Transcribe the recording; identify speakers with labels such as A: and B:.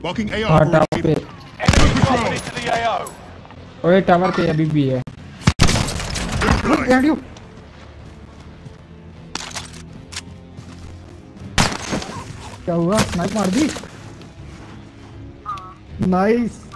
A: Walking AO.
B: हाँ tower पे।
C: Enemy dropping into the AO.
B: ओए टावर पे अभी भी है। क्या हुआ? स्नाइप मार दी। नाइस।